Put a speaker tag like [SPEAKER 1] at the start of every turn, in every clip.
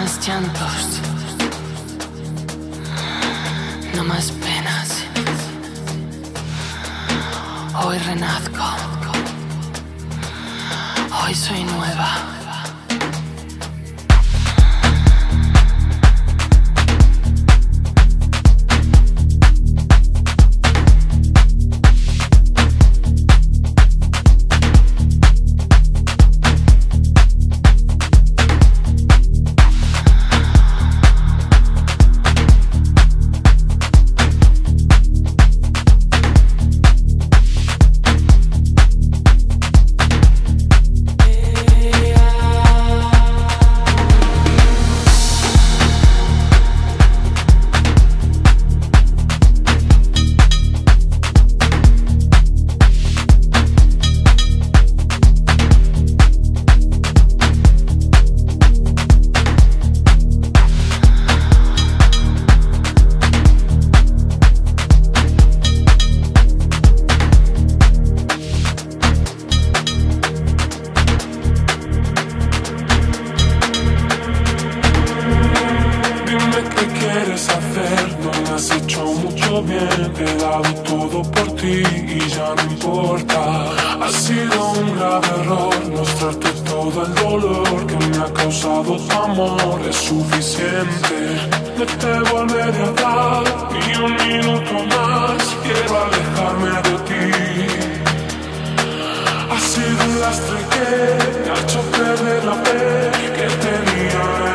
[SPEAKER 1] más llantos, no más penas. Hoy renazco, hoy soy nueva.
[SPEAKER 2] Has hecho mucho bien, he dado todo por ti y ya no importa. Ha sido un grave error mostrarte todo el dolor que me ha causado tu amor. Es suficiente, no te volveré a dar ni un minuto más. Quiero alejarme de ti. Ha sido un lastre que me ha hecho perder la fe que tenía.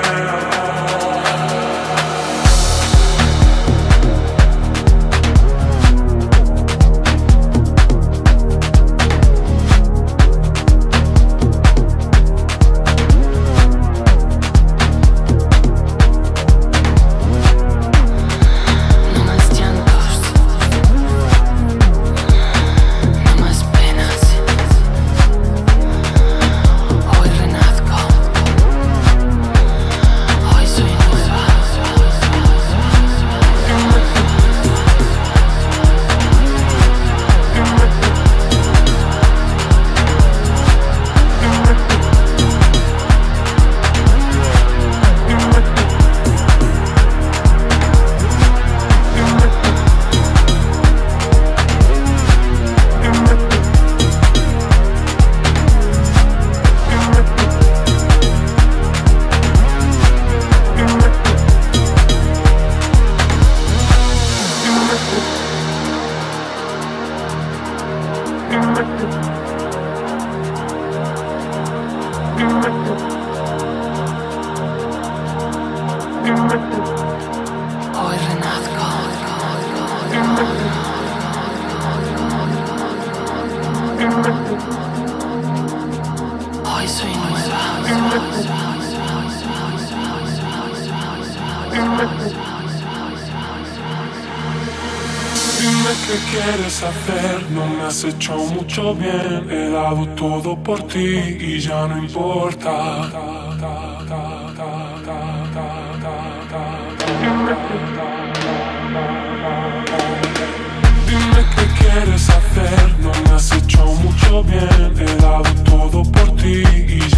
[SPEAKER 1] Hoy renazco. Hoy soy nueva.
[SPEAKER 2] Dime qué quieres hacer, no me has hecho mucho bien. He dado todo por ti y ya no importa. Dime qué quieres hacer, no me has hecho mucho bien. He dado todo por ti y